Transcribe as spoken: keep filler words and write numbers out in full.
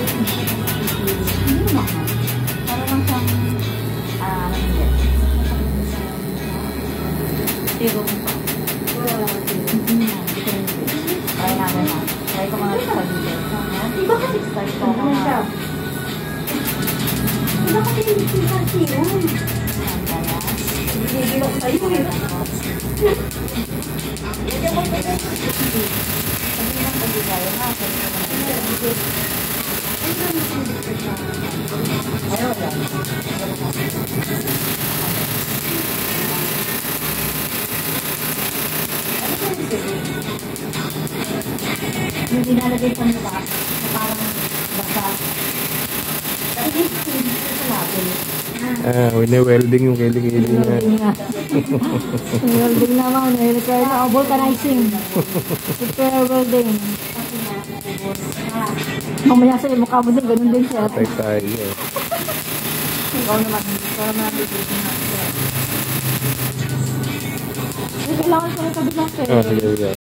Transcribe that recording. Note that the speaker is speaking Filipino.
Hindi naman. Para lang siyang, ah, ano yun? Tiro mo pa. Hindi na. Try namin na. Try ko mga sa video. Diba kasi try ko mga. Diba kasi hindi siya siya. Hindi ko sa'yo eh. Hindi ko sa'yo. Hindi lang pag-ibig tayo na. Ayaw yan. Yung dinalagay sa mula na parang basa. Kasi hindi sa labi. Ah, wini-welding yung kiling-kiling niya. Welding nga. Welding naman. Require na. Oh, vulcanizing. Require welding. Mamaya sa'yo, mukha mo din. Ganun din siya. Tay-tay. Ikaw naman. Ikaw naman. Kailangan ko na kabila sa'yo. Ah, sige, sige.